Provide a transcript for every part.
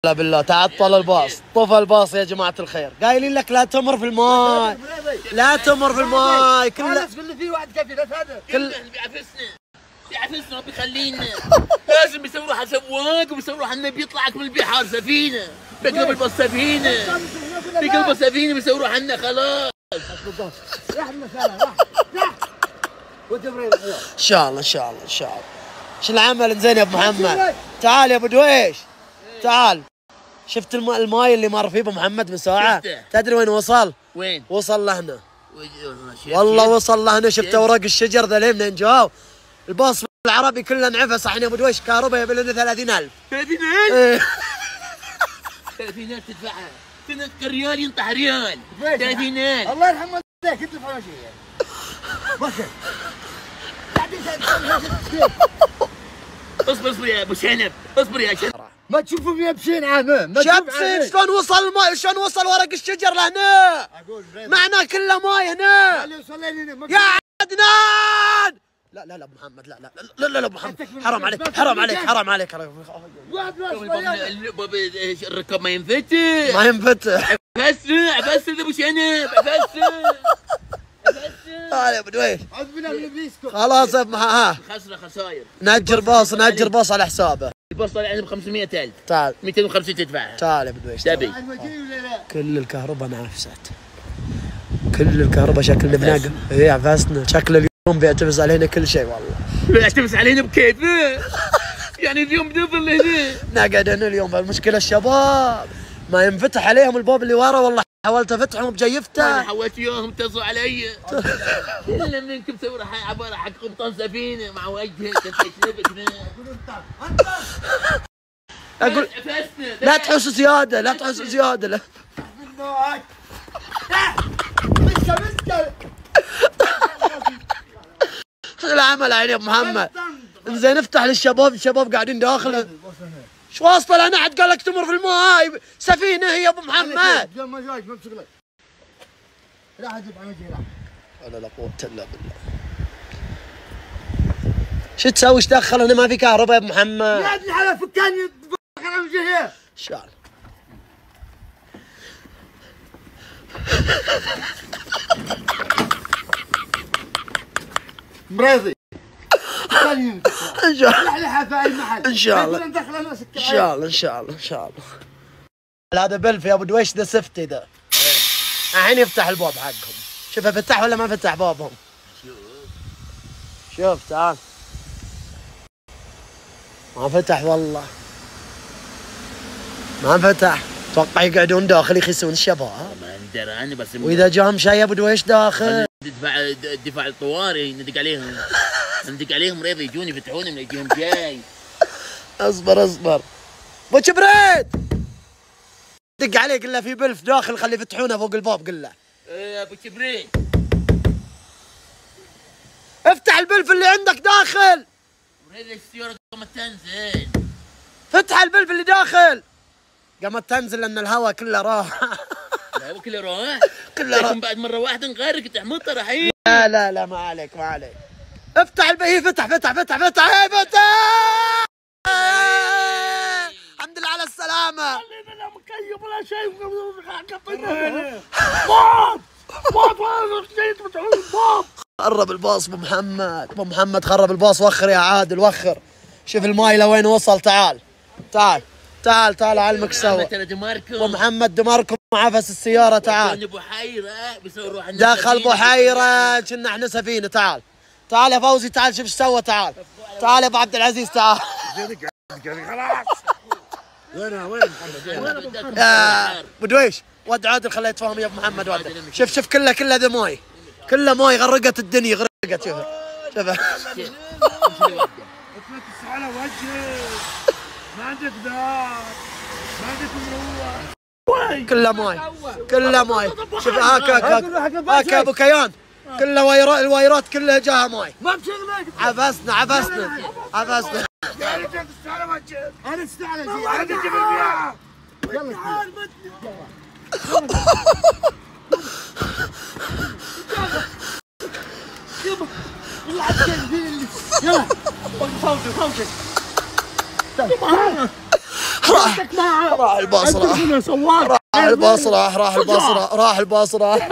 لا بالله تعطل الباص، طفى الباص يا جماعة الخير، قايلين لك لا تمر في الماي، لا تمر في الماي كله. اللي فيه واحد كفي لا هذا كل بيعفسنا وبيخلينا لازم يسووا على سواق وبيسووا على النبي يطلعك من البحر سفينة، بيقلب الباص سفينة، بيقلب سفينة بيسووا عنا خلاص. راح المسألة راح وجبريل ان شاء الله ان شاء الله ان شاء الله. شو العمل زين يا ابو محمد؟ تعال يا ابو دويش تعال. شفت الماي اللي مر فيه ابو محمد من ساعة؟ تدري وين وصل؟ وين؟ وصل لهنا والله وصل لهنا. شفت اوراق الشجر ذا ليه منين جاوا؟ الباص العربي كله انعفس. احنا يا ابو دويش كهرباء يبي لنا 30,000. 30,000؟ 30,000 تدفعها، تنك ريال ينطح ريال. 30,000 الله يرحم والديك يدفع ولا شيء بس اصبر يا ابو شنب، اصبر يا شنب. ما تشوفوا فيها بسين عامه شبسين شلون وصل الماي؟ شلون وصل ورق الشجر لهنا؟ معناه كله ماي هنا يا عدنان. لا لا لا ابو محمد لا لا لا لا لا ابو محمد حرام عليك حرام عليك حرام عليك. الركاب ما ينفتح ما ينفتح. عفسه ابو شنب عفسه. تعال يا ابو دويش عذبنا من ابليسكم خلاص. ها خساير نأجر باص على حسابه. الباص طالع ب 500,000. تعال 250 تدفعها. تعال يا ابو دويش تبي كل الكهرباء انعفست، كل الكهرباء شكلنا بناقة. ايه عفسنا شكل اليوم بيعتمس علينا كل شيء والله. بيعتمس علينا بكيفه يعني اليوم بنظل هنا نقعد هنا اليوم. المشكلة الشباب ما ينفتح عليهم الباب اللي ورا. والله حاولت افتحهم بجيفته. انا حاولت اياهم اتصلوا علي. كلنا منكم تسوي عباره حق قبطان سفينه مع وجهك تشنبك. اقول لا تحس زياده لا تحس زياده لا. شو العمل عيني يا ابو محمد؟ انزين افتح للشباب، الشباب قاعدين داخل. شو واصله انا عاد قال لك تمر في الماي سفينه هي يا ابو محمد. ما جايك ما بشغلك راح اجيب على وجهي راح. ولا لا قوه الا بالله. شو تسوي؟ ايش دخل هنا؟ ما في كهرباء يا ابو محمد. يا ابني على فكاني على وجهي. ان شاء الله. مريضي ان شاء الله لحلحها في اي محل ان شاء الله ان شاء الله ان شاء الله ان شاء الله. هذا بلف يا ابو دويش ذا سفتي ذا. الحين يفتح الباب حقهم. شوف فتح ولا ما فتح بابهم؟ شوف تعال ما فتح والله ما فتح. اتوقع يقعدون داخل يخسون الشباب. ما ندري انا بس واذا جاهم شيء يا ابو دويش داخل دفاع الطوارئ ندق عليهم ريض يجون يفتحون من يجيهم جاي. اصبر ابو جبريت دق عليه قل له في بلف داخل خليه يفتحونه فوق الباب. قل له يا ابو جبريل افتح البلف اللي عندك داخل. هذه السيارة قامت تنزل. فتح البلف اللي داخل. قامت تنزل لان الهواء كله راح. الهواء كله راح؟ كله راح. بعد مرة واحدة نغرق تحمطر الحين. لا ما عليك ما عليك. افتح البلف. فتح هي فتح. الحمد لله على السلامة. لا مكيف ولا شيء. خرب الباص ابو محمد خرب الباص. وخر يا عادل وخر. شوف الماي لوين وصل. تعال علمك سوا. ابو محمد دمركم عفس السيارة. تعال دخل بحيرة كنا احنا سفينة. تعال يا فوزي تعال شوف ايش سوى. تعال يا ابو عبد العزيز تعال. خلاص وين محمد؟ ابو دويش ود عادل خليه يتفاهم يا ابو محمد. ود شوف كله ذا ماي. كله ماي غرقت الدنيا غرقت. شوف تمسح على وجهك ما عندك دار ما عندك مروه كله ماي. شوف هاك ابو كيان كله الوايرات كلها جاها ماي. ما بشغلك عفسنا انا استعلى انا جبت البيع يلا فوزي راح الباص راح راح الباص راح راح الباص راح راح الباص راح.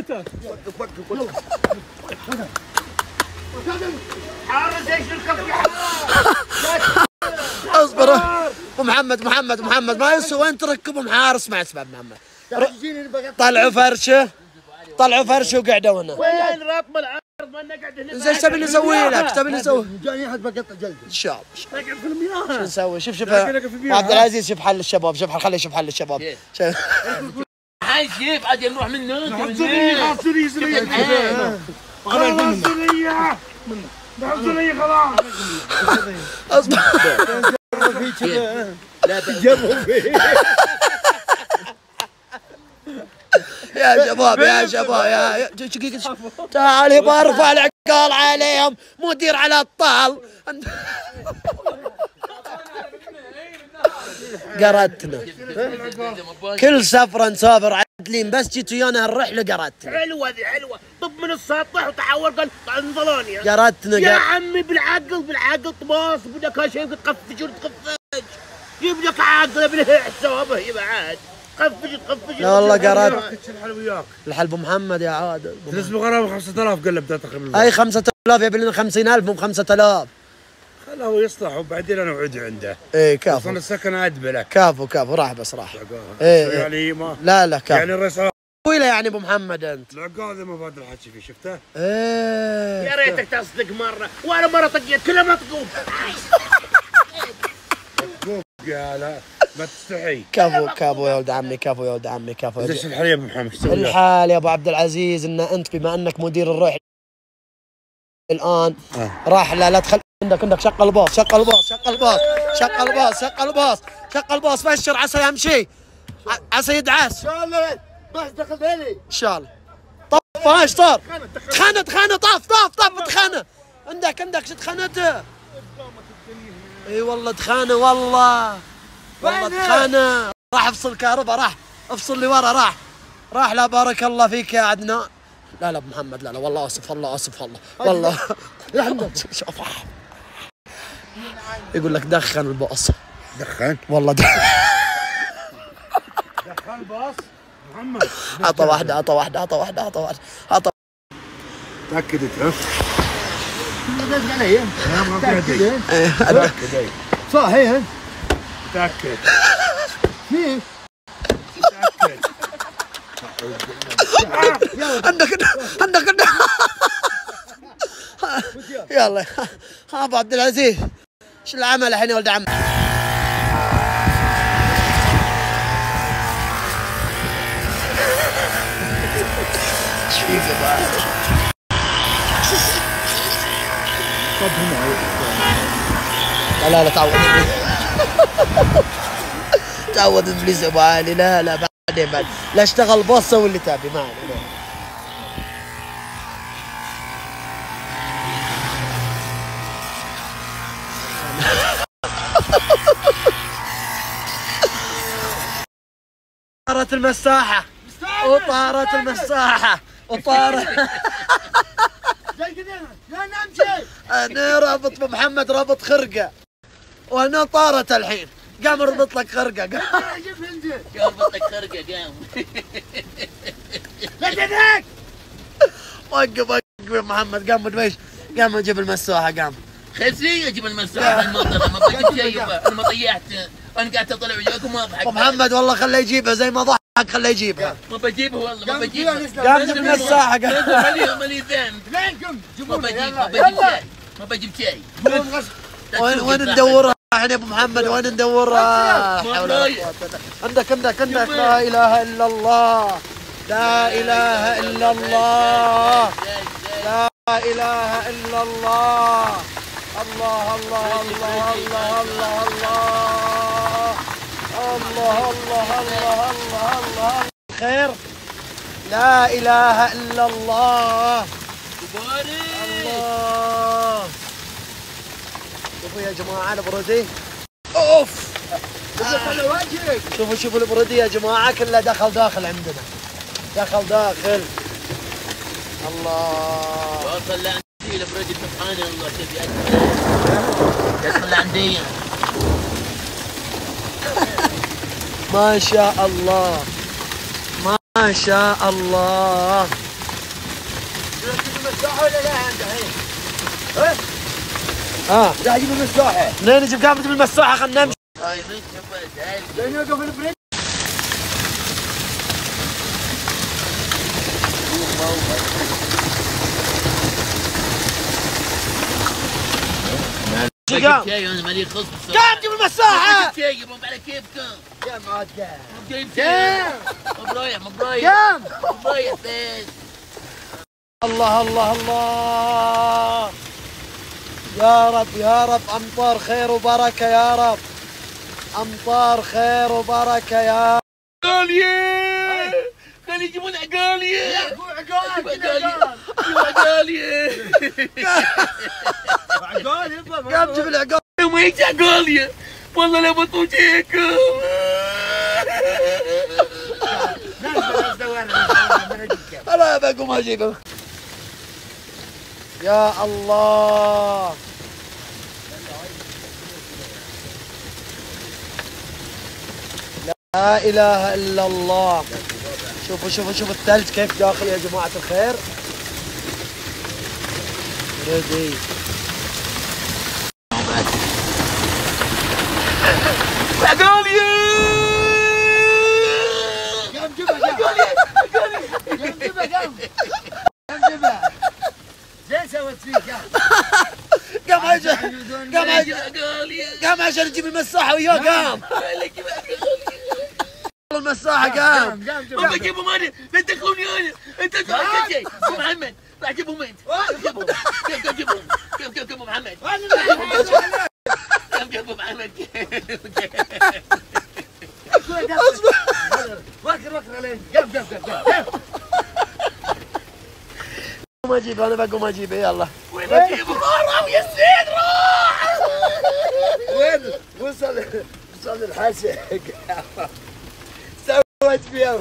اصبر ابو محمد ما يسوى وين تركبهم حارس. اسمع محمد طلعوا فرشه وقعدوا هنا. وين رطم العرض ما نقعد هنا. زين ايش تبي نسوي لك؟ تبي نسوي؟ جاني احد بقطع جلده. شاب نقعد في المياه. شو نسوي؟ شوف عبد العزيز شوف حل الشباب. خليه يشوف حل الشباب. هاي شوف عاد نروح من هون. خلاص اصبر لا جابوا فيه. يا شباب تعال برفع العقال عليهم مدير على الطال. قرتنا كل سفرة نسافر عدلين بس جيت ويانا هالرحلة قرتنا. حلوة ذي حلوة. طب من السطح وتحول قال انظلوني. قرتنا يا عمي بالعقل طباص بدك هالشيء تخفج جيب لك عقله بالحسابه هي بعد. خفج لا والله قرات. الحل وياك. الحل ابو محمد يا عادل. نسبة غرامة 5000 قال له بدها تقريبا. اي 5000 يبي لنا 50,000 مو 5000. خله هو يصلح وبعدين انا اقعد عنده. ايه كافو. انا السكن ادبله. كافو راح بس راح. ايه يعني ما لا كافو. يعني الرئيس طويله يعني ابو محمد انت. العقاد ما بادر الحكي فيه شفته؟ ايه يا ريتك تصدق مرة ولا مرة طقيت كلها ما تقوم. يا لا ما تستحي. كافو يا ولد عمي كافو. ايش الحال يا ابو محمد؟ الحال يا ابو عبد العزيز ان انت بما انك مدير الروح الان راح لا تخل عندك شق الباص بشر عسى يمشي عسى يدعس. ان شاء الله بس دخل بالي. ان شاء الله. طف ايش صار؟ تخنى طاف تخنى. عندك شو تخنته؟ اي والله تخانه والله تخانه. راح افصل كهرباء راح افصل لي ورا راح لا بارك الله فيك يا عدنان. لا ابو محمد لا والله اسف الله والله. شوف يقول لك دخن الباص. دخن والله دخن الباص محمد. عطى واحده تاكدت ها؟ دز علي. تاكد صحيح. تاكد فيه عندك يلا ابو عبد العزيز شو العمل الحين يا ولد عمي؟ ايش فيك يا ابو لا تعود ابليس يا ابو علي. لا بعدين لا اشتغل باص سوي اللي تبي ما عليك. طارت المساحة وطارت انا رابط ابو محمد رابط خرقة وهنا طارت الحين قام ربط لك خرقة قام ربط لك خرقة قام. لا تذاك وقف يا محمد قام مدويش قام يجيب المساحة قام خلسي اجيب المساحة المطر ما بجيب شيء انا ما طيحت انا قاعد اطلع وياكم ما اضحك. ابو محمد والله خليه يجيبها زي ما ضحك خليه يجيبها. ما بجيبها والله ما بجيبها. قام جيب المساحة قام مالي ذنب. فينكم؟ ما بجيب شيء. وين ندورها الحين يا ابو محمد؟ وين ندورها؟ حول ولا قوة. عندك لا اله الا الله لا اله الا الله لا اله الا الله الله الله الله الله الله الله الله الله خير لا اله الا الله الله. شوفوا يا جماعه البردي اوف شوفوا البردي يا جماعه كله داخل عندنا داخل الله. وصل لعندي البردي سبحان الله تبي يدخل لعندي ما شاء الله ما شاء الله. تجيب المساحة ولا لا عند الحين؟ لا اجيب المساحة. منين نجيب كامل نجيب المساحة خلنا نمشي. لين يوقف البريد. قام انا مالي خص. قام جيب المساحة. جايبهم على كيفكم. قام عاد قام. جايب مو برايح مو برايح. قام. مو برايح فين؟ الله الله الله. يا رب يا رب أمطار خير وبركة يا رب. أمطار خير وبركة يا عقالية. خلي يجيبون عقالية. عقال يبا. قام جيب العقال. وما يجي عقالية. والله لا بطوجيكم. أنا بقوم أجيبه. يا الله. لا إله إلا الله. شوفوا شوفوا شوفوا الثلج كيف داخل يا جماعة الخير. ردي. عقالية. قام جيبها قام جيبها. زين سويت فيك قام عشان يجيب المساحة وياه قام. المساحة قام. هم يجيبوا مالي لا تدخلوني انا. انت تروح شيء ابو محمد راح تجيبهم انت. كيف تجيبهم؟ كيف ابو محمد؟ كيف ابو محمد؟ وكر عليه. قام بقوم اجيبه انا بقوم اجيبه يلا. وين اجيبه؟ راح يا سيد راح. وين وصل الحسن. سويت فيها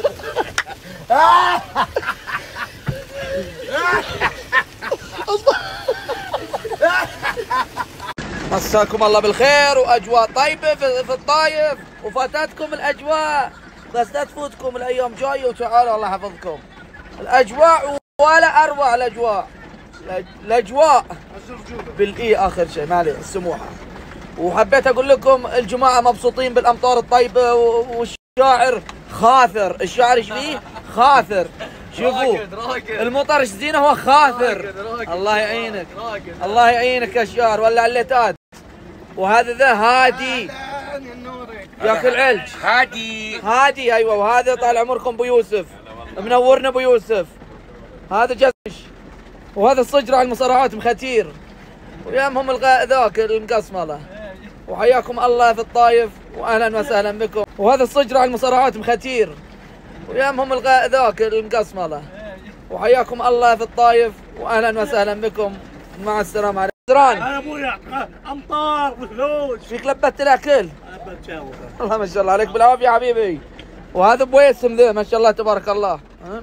مساكم الله بالخير واجواء طيبه في الطايف وفاتتكم الاجواء، بس لا تفوتكم الايام جايه وتعالوا الله يحفظكم. الاجواء ولا اروع الاجواء بالاي اخر شيء مالي السموحه. وحبيت اقول لكم الجماعه مبسوطين بالامطار الطيبه والشاعر خاثر. الشاعر ايش فيه؟ خاثر. شوفوا المطر ايش زينه هو خاثر. الله يعينك الله يعينك يا شاعر ولا عليتات. وهذا ذا هادي ياكل علج. هادي ايوه. وهذا طال عمركم ابو يوسف منورنا ابو يوسف. هذا جزش. وهذا الصجر على المصارعات مختير. ويامهم ذاك المقصمله. وحياكم الله في الطايف واهلا وسهلا بكم. وهذا الصجر على المصارعات مختير. ويامهم ذاك المقصمله. وحياكم الله في الطايف واهلا وسهلا بكم. مع السلامه عليكم. انا ابويا امطار وثلوج. فيك لبت الاكل؟ الله ما شاء الله عليك بالعافيه يا حبيبي. وهذا بويسم ذا ما شاء الله تبارك الله.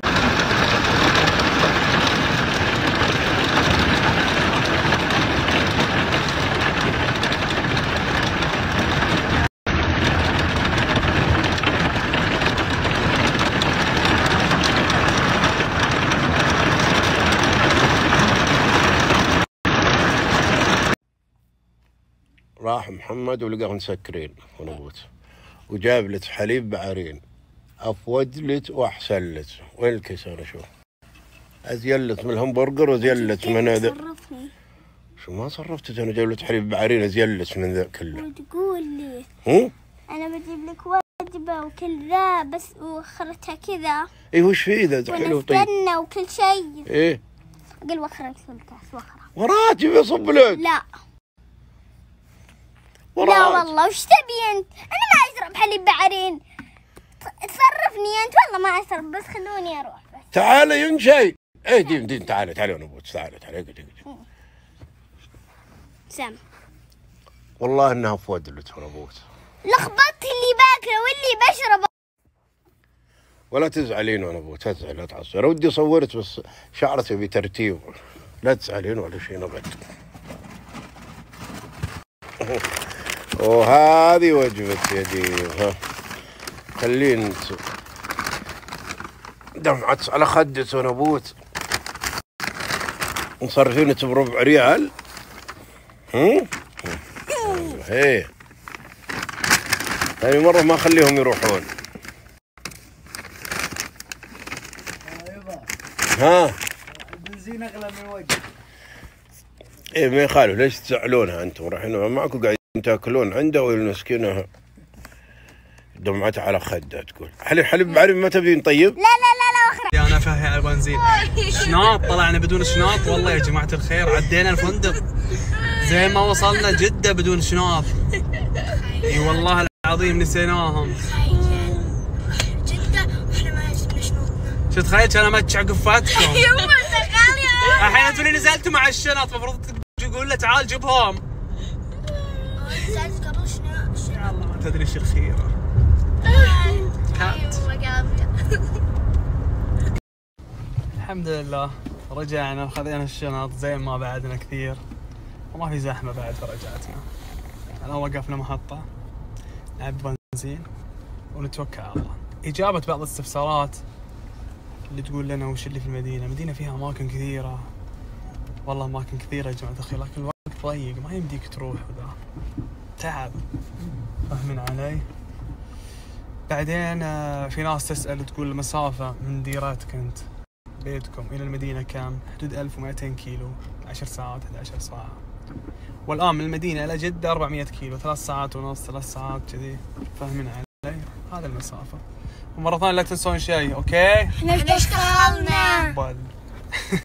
راح محمد ولقاه مسكرين ونبوت وجاب لك حليب بعرين افود لك واحسن لك. وين الكيس انا شوف ازين لك من الهمبرجر وازين لك من هذا. شو ما صرفتك انا جايب لك حليب بعرين ازين لك من ذا كله. وتقول لي انا بجيب لك وجبه وكل ذا بس وخرتها كذا. اي وش في ذا حلو طيب وكل شيء. ايه قل وخرك في الكاس وخره. وراتب يصب لك. لا لا والله وش تبي انت؟ انا ما اشرب حليب بعرين. تصرفني انت والله ما اشرب بس خلوني اروح بس. تعالي ينشي. ايه دين تعالي ونبوت تعالي. سام والله انها فود لك ونبوت. لخبطت اللي باكله واللي بشربه. ولا تزعلين ونبوت تزعل لا تعصر. ودي صورت بس شعرتي بترتيب. لا تزعلين ولا شيء نبت. وهذه وجبة يدي. خلين دمعت على خدك ونبوت مصرفين بربع ريال. ايه ثاني مرة ما اخليهم يروحون. ها البنزين اغلى من وجه. ايه ما يخالف، ليش تزعلونها انتم؟ رايحين معكم قاعدين تاكلون عنده والمسكينة دمعتها على خدها. تقول حليب بعرب ما تبين؟ طيب لا وخر. انا فاهي على البنزين. شناط طلعنا بدون شناط. والله يا جماعة الخير عدينا الفندق زي ما وصلنا جدة بدون شناط. اي والله العظيم نسيناهم. جدة واحنا ما جبنا شنطنا. شو تخيل كان امتع قفاتكم. يما شغال يا الحين تقولي نزلتوا مع الشنط، المفروض تقول له تعال جيبهم. نزلت قبل شنو؟ الله ما تدري ايش الخيره. الحمد لله رجعنا وخذينا الشنط زي ما بعدنا كثير وما في زحمه بعد فرجعتنا. الان وقفنا محطه نعبي بنزين ونتوكل على الله. اجابه بعض الاستفسارات اللي تقول لنا وش اللي في المدينه. المدينه فيها اماكن كثيره، والله اماكن كثيره يا جماعه الخير، لكن الوقت ضيق ما يمديك تروح وذا تعب. فاهمين علي؟ بعدين في ناس تسأل تقول المسافة من ديرتك انت بيتكم الى المدينة كم؟ حدود 1200 كيلو، 10 ساعات 11 ساعة. والآن من المدينة إلى جدة 400 كيلو، 3 ساعات ونص 3 ساعات كذي. فاهمين علي؟ هذا المسافة. ومرة ثانية لا تنسون شيء، اوكي؟ احنا اشتغلنا. بل